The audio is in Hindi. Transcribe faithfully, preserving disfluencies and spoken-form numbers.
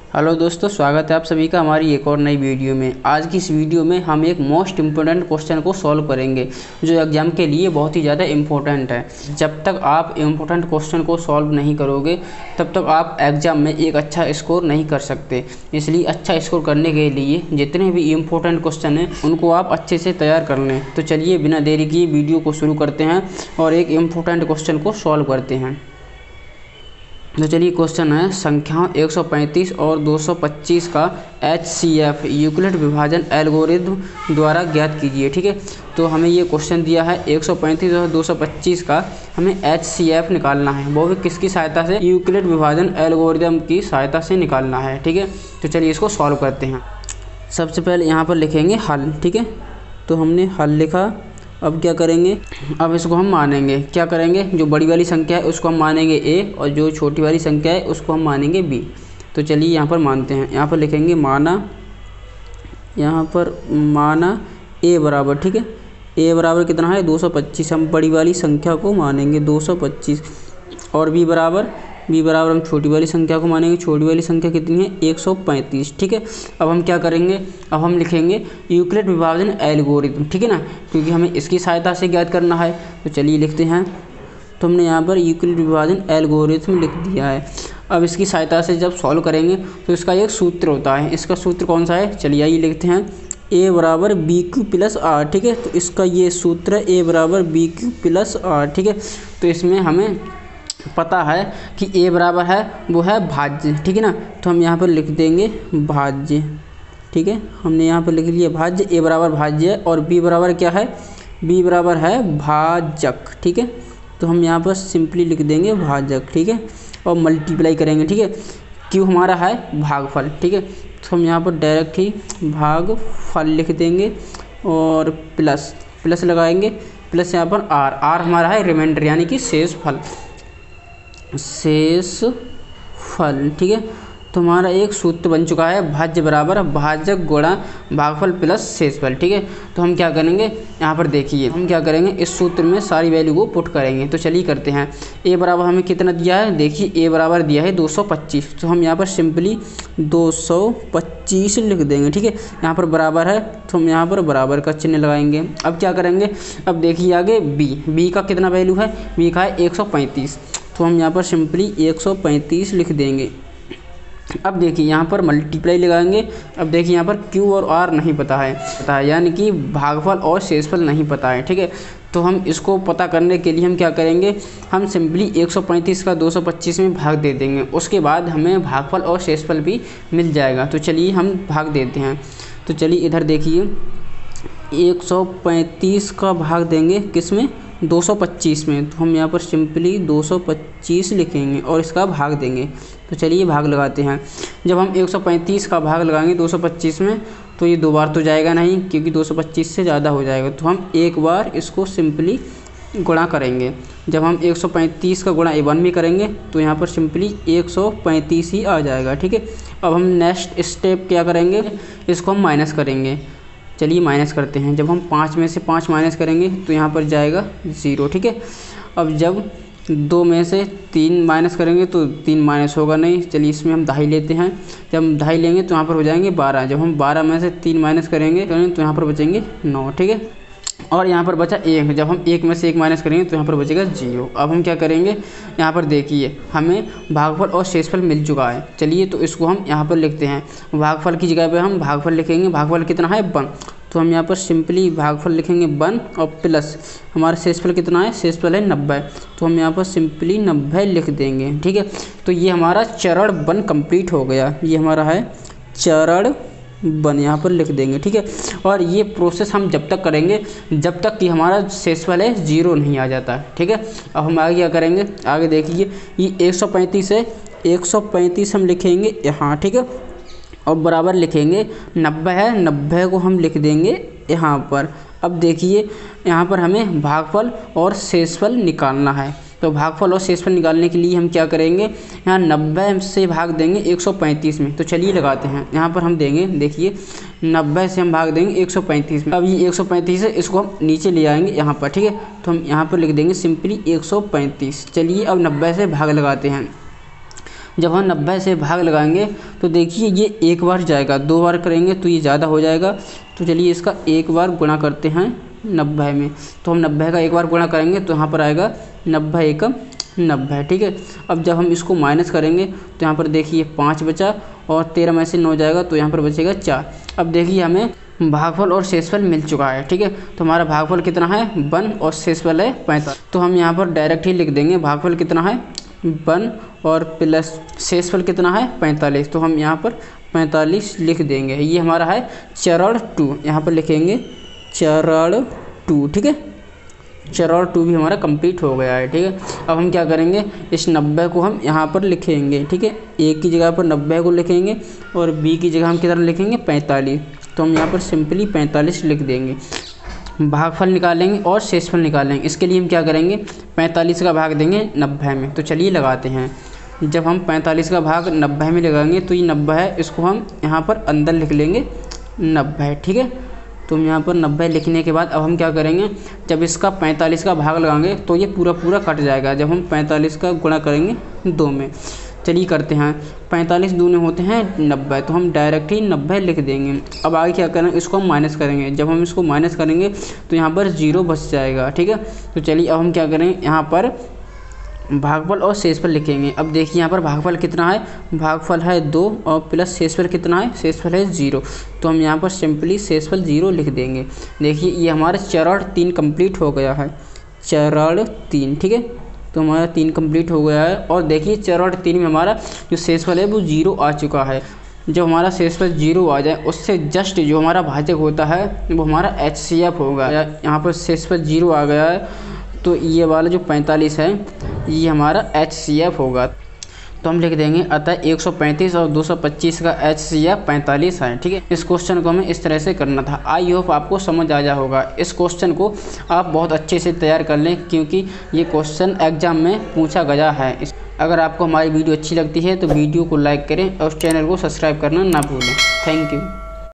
हेलो दोस्तों, स्वागत है आप सभी का हमारी एक और नई वीडियो में। आज की इस वीडियो में हम एक मोस्ट इम्पोर्टेंट क्वेश्चन को सॉल्व करेंगे जो एग्ज़ाम के लिए बहुत ही ज़्यादा इम्पोर्टेंट है। जब तक आप इम्पोर्टेंट क्वेश्चन को सॉल्व नहीं करोगे तब तक आप एग्ज़ाम में एक अच्छा स्कोर नहीं कर सकते। इसलिए अच्छा स्कोर करने के लिए जितने भी इम्पोर्टेंट क्वेश्चन हैं उनको आप अच्छे से तैयार कर लें। तो चलिए बिना देरी किए वीडियो को शुरू करते हैं और एक इम्पोर्टेंट क्वेश्चन को सॉल्व करते हैं। तो चलिए क्वेश्चन है, संख्याओं एक सौ पैंतीस और दो सौ पच्चीस का एच सी एफ यूक्लिड विभाजन एल्गोरिथ्म द्वारा ज्ञात कीजिए। ठीक है, तो हमें ये क्वेश्चन दिया है एक सौ पैंतीस और दो सौ पच्चीस का हमें एच सी एफ निकालना है, वो भी किसकी सहायता से? यूक्लिड विभाजन एल्गोरिथ्म की सहायता से निकालना है। ठीक है, तो चलिए इसको सॉल्व करते हैं। सबसे पहले यहाँ पर लिखेंगे हल। ठीक है, तो हमने हल लिखा। अब क्या करेंगे? अब इसको हम मानेंगे, क्या करेंगे? जो बड़ी वाली संख्या है उसको हम मानेंगे ए और जो छोटी वाली संख्या है उसको हम मानेंगे बी। तो चलिए यहाँ पर मानते हैं। यहाँ पर लिखेंगे माना, यहाँ पर माना ए बराबर, ठीक है, ए बराबर कितना है? दो सौ पच्चीस। हम बड़ी वाली संख्या को मानेंगे दो सौ पच्चीस और बी बराबर बी बराबर हम छोटी वाली संख्या को मानेंगे। छोटी वाली संख्या कितनी है? एक सौ पैंतीस। ठीक है, अब हम क्या करेंगे? अब हम लिखेंगे यूक्लिड विभाजन एल्गोरिथम। ठीक है ना, क्योंकि हमें इसकी सहायता से ज्ञात करना है। तो चलिए लिखते हैं। तो हमने यहाँ पर यूक्लिड विभाजन एल्गोरिथम लिख दिया है। अब इसकी सहायता से जब सॉल्व करेंगे तो इसका एक सूत्र होता है। इसका सूत्र कौन सा है? चलिए आइए लिखते हैं। ए बराबर बी क्यू प्लस आर। ठीक है, तो इसका ये सूत्र है ए बराबर बी क्यू प्लस आर। ठीक है, तो इसमें हमें पता है कि a बराबर है वो है भाज्य। ठीक है ना, तो हम यहाँ पर लिख देंगे भाज्य। ठीक है, हमने यहाँ पर लिख लिया भाज्य। a बराबर भाज्य है और b बराबर क्या है? b बराबर है भाजक। ठीक है, तो हम यहाँ पर सिंपली लिख देंगे भाजक। ठीक है, और मल्टीप्लाई करेंगे। ठीक है, q हमारा है भागफल। ठीक है, तो हम यहाँ पर डायरेक्ट ही भागफल लिख देंगे और प्लस प्लस लगाएंगे। प्लस यहाँ पर r r हमारा है रिमाइंडर यानी कि शेष फल शेष फल। ठीक है, तो हमारा एक सूत्र बन चुका है, भाज्य बराबर भाजक गुणा भागफल प्लस शेषफल। ठीक है, तो हम क्या करेंगे? यहाँ पर देखिए हम क्या करेंगे, इस सूत्र में सारी वैल्यू को पुट करेंगे। तो चलिए करते हैं। ए बराबर हमें कितना दिया है? देखिए ए बराबर दिया है दो सौ पच्चीस। तो हम यहाँ पर सिंपली दो सौ पच्चीस लिख देंगे। ठीक है, यहाँ पर बराबर है तो हम यहाँ पर बराबर का चिन्ह लगाएंगे। अब क्या करेंगे? अब देखिए आगे बी बी का कितना वैल्यू है? बी का है एक सौ पैंतीस। तो हम यहाँ पर सिंपली एक सौ पैंतीस लिख देंगे। अब देखिए यहाँ पर मल्टीप्लाई लगाएंगे। अब देखिए यहाँ पर Q और R नहीं पता है पता है यानी कि भागफल और शेषफल नहीं पता है। ठीक है, तो हम इसको पता करने के लिए हम क्या करेंगे? हम सिंपली एक सौ पैंतीस का दो सौ पच्चीस में भाग दे देंगे। उसके बाद हमें भागफल और शेषफल भी मिल जाएगा। तो चलिए हम भाग देते हैं। तो चलिए इधर देखिए, एक सौ पैंतीस का भाग देंगे किस में? दो सौ पच्चीस में। तो हम यहाँ पर सिंपली दो सौ पच्चीस लिखेंगे और इसका भाग देंगे। तो चलिए भाग लगाते हैं। जब हम एक सौ पैंतीस का भाग लगाएंगे दो सौ पच्चीस में तो ये दो बार तो जाएगा नहीं, क्योंकि दो सौ पच्चीस से ज़्यादा हो जाएगा। तो हम एक बार इसको सिंपली गुणा करेंगे। जब हम एक सौ पैंतीस का गुणा वन में करेंगे तो यहाँ पर सिंपली एक सौ पैंतीस ही आ जाएगा। ठीक है, अब हम नेक्स्ट स्टेप क्या करेंगे? इसको हम माइनस करेंगे। चलिए माइनस करते हैं। जब हम पाँच में से पाँच माइनस करेंगे तो यहाँ पर जाएगा ज़ीरो। ठीक है, अब जब दो में से तीन माइनस करेंगे तो तीन माइनस होगा नहीं। चलिए इसमें हम ढाई लेते हैं। जब हम ढाई लेंगे तो यहाँ पर हो जाएंगे बारह। जब हम बारह में से तीन माइनस करेंगे तो यहाँ पर बचेंगे नौ। ठीक है, और यहाँ पर बचा एक। जब हम एक में से एक माइनस करेंगे तो यहाँ पर बचेगा जीरो। अब हम क्या करेंगे? यहाँ पर देखिए हमें भागफल और शेषफल मिल चुका है। चलिए तो इसको हम यहाँ पर लिखते हैं। भागफल की जगह पे हम भागफल लिखेंगे। भागफल कितना है? वन। तो हम यहाँ पर सिंपली भागफल लिखेंगे वन और प्लस हमारा शेषफल कितना है? शेषफल है नब्बे। तो हम यहाँ पर सिंपली नब्बे लिख देंगे। ठीक है, तो ये हमारा चरण वन कंप्लीट हो गया। ये हमारा है चरण वन, यहाँ पर लिख देंगे। ठीक है, और ये प्रोसेस हम जब तक करेंगे जब तक कि हमारा शेषफल है जीरो नहीं आ जाता। ठीक है, अब हम आगे क्या करेंगे? आगे देखिए ये एक सौ पैंतीस है, एक सौ पैंतीस हम लिखेंगे यहाँ। ठीक है, और बराबर लिखेंगे नब्बे है, नब्बे को हम लिख देंगे यहाँ पर। अब देखिए यहाँ पर हमें भागफल और शेषफल निकालना है। तो भागफल और शेषफल निकालने के लिए हम क्या करेंगे? यहाँ नब्बे से भाग देंगे एक सौ पैंतीस में। तो चलिए लगाते हैं। यहाँ पर हम देंगे, देखिए नब्बे से हम भाग देंगे एक सौ पैंतीस में। अब ये एक सौ पैंतीस है, इसको हम नीचे ले आएंगे यहाँ पर। ठीक है, तो हम यहाँ पर लिख देंगे सिंपली एक सौ पैंतीस। चलिए अब नब्बे से भाग लगाते हैं। जब हम नब्बे से भाग लगाएंगे तो देखिए ये एक बार जाएगा, दो बार करेंगे तो ये ज़्यादा हो जाएगा। तो चलिए इसका एक बार गुणा करते हैं नब्बे में। तो हम नब्बे का एक बार गुणा करेंगे तो यहाँ पर आएगा नब्बे एकम नब्बे, ठीक है। अब जब हम इसको माइनस करेंगे तो यहाँ पर देखिए पाँच बचा और तेरह में से नौ जाएगा तो यहाँ पर बचेगा चार। अब देखिए हमें भागफल और शेषफल मिल चुका है, ठीक है। तो हमारा भागफल कितना है वन और शेषफल है पैंतालीस। तो हम यहाँ पर डायरेक्ट ही लिख देंगे भागफल कितना है वन और प्लस शेषफल कितना है पैंतालीस। तो हम यहाँ पर पैंतालीस लिख देंगे। ये हमारा है चरण टू, यहाँ पर लिखेंगे चरण टू, ठीक है। चरण टू भी हमारा कंप्लीट हो गया है, ठीक है। अब हम क्या करेंगे, इस नब्बे को हम यहाँ पर लिखेंगे, ठीक है। ए की जगह पर नब्बे को लिखेंगे और बी की जगह हम कितना लिखेंगे पैंतालीस। तो हम यहाँ पर सिंपली पैंतालीस लिख देंगे। भागफल निकालेंगे और शेषफल निकालेंगे। इसके लिए हम क्या करेंगे, पैंतालीस का भाग देंगे नब्बे में। तो चलिए लगाते हैं। जब हम पैंतालीस का भाग नब्बे में लगाएंगे तो ये नब्बे है, इसको हम यहाँ पर अंदर लिख लेंगे नब्बे, ठीक है। तो हम यहाँ पर नब्बे लिखने के बाद अब हम क्या करेंगे, जब इसका पैंतालीस का भाग लगाएंगे तो ये पूरा पूरा कट जाएगा जब हम पैंतालीस का गुणा करेंगे दो में। चलिए करते हैं। पैंतालीस दूने होते हैं नब्बे, तो हम डायरेक्ट ही नब्बे लिख देंगे। अब आगे क्या करेंगे, इसको हम माइनस करेंगे। जब हम इसको माइनस करेंगे तो यहाँ पर जीरो बच जाएगा, ठीक है। तो चलिए अब हम क्या करेंगे, यहाँ पर भागफल और शेषफल लिखेंगे। अब देखिए यहाँ पर भागफल कितना है, भागफल है दो और प्लस शेषफल कितना है, शेषफल है जीरो। तो हम यहाँ पर सिंपली शेषफल जीरो लिख देंगे। देखिए ये हमारा चरण तीन कंप्लीट हो गया है, चरण तीन, ठीक है। तो हमारा तीन कंप्लीट हो गया है। और देखिए चरण तीन में हमारा जो शेषफल है वो जीरो आ चुका है। जब हमारा शेषफल जीरो आ जाए उससे जस्ट जो हमारा भाजक होता है वो हमारा एच सी एफ होगा। यहाँ पर शेषफल जीरो आ गया है तो ये वाला जो पैंतालीस है ये हमारा एच सी एफ होगा। तो हम लिख देंगे अतः एक सौ पैंतीस और दो सौ पच्चीस का एच सी एफ पैंतालीस है, ठीक है। इस क्वेश्चन को हमें इस तरह से करना था। आई होप आपको समझ आ जा होगा। इस क्वेश्चन को आप बहुत अच्छे से तैयार कर लें क्योंकि ये क्वेश्चन एग्जाम में पूछा गया है। अगर आपको हमारी वीडियो अच्छी लगती है तो वीडियो को लाइक करें और चैनल को सब्सक्राइब करना ना भूलें। Thank you.